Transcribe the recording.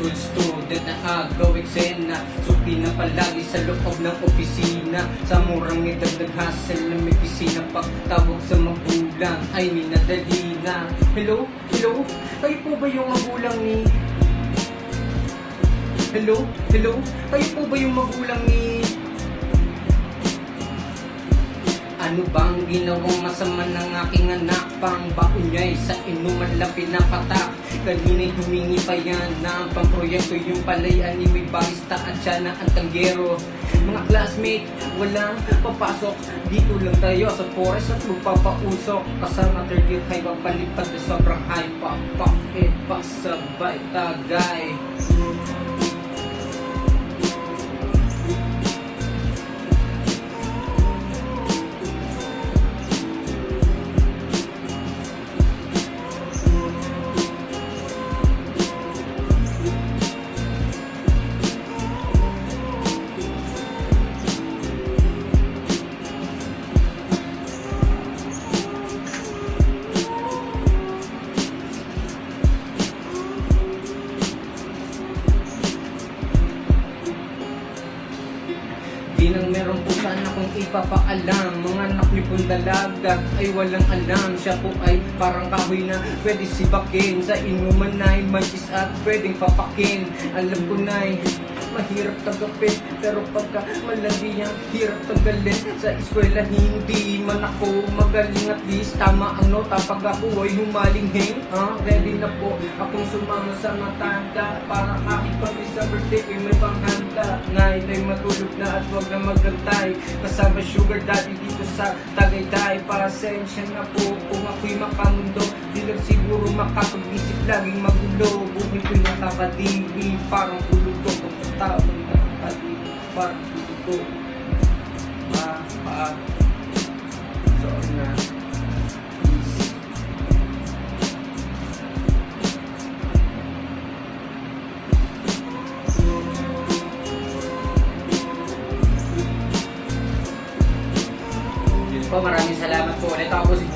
school student na agaw eksena. Suki na palagi sa loob ng opisina. Sa murang edad nag-hustle na may pisina. Pagtawag sa magulang ay minadali na. Hello? Hello? Kayo po ba yung magulang ni... Hello? Hello? Kayo po ba yung magulang ni... Ano bang ginawang masama ng aking anak? Pang baon niya'y sa inuman lang pinapatak. Kanina'y humingi pa yan na ang pamproyekto. Yung palay animoy barista at siya na ang tanggero. Mga classmate, walang papasok. Dito lang tayo sa forest at magpapausok. Kasama 30th high, papalipad na sobrang high. Papak, pasabay tagay. Di nang meron po sana kung ipapaalam. Mga anak niyo pong dalaga ay walang alam. Siya po ay parang kahoy na pwede sibakin. Sa inuman na'y mantis at pwedeng papakin. Alam ko na'y mahirap tagapin, pero pagka malandi ang hirap tagalin. Sa eskwela hindi man ako magaling, at least tama ang nota pag ako ay humalinghing. Ready na po akong sumama sa matanda, para kahit pag sa birthday ay may panghanda. Ngayon ay matulog na at wag na magantay. Kasama sugar daddy dito sa Tagaytay. Pasensya na po kung ako'y makamundo. Di lang siguro makapag-isip, laging magulo. Buhay ko'y nakakadiri, parang tulog ko. Tao ng nakakadiri, parang tulog ko. So na maraming salamat po. Ito ako si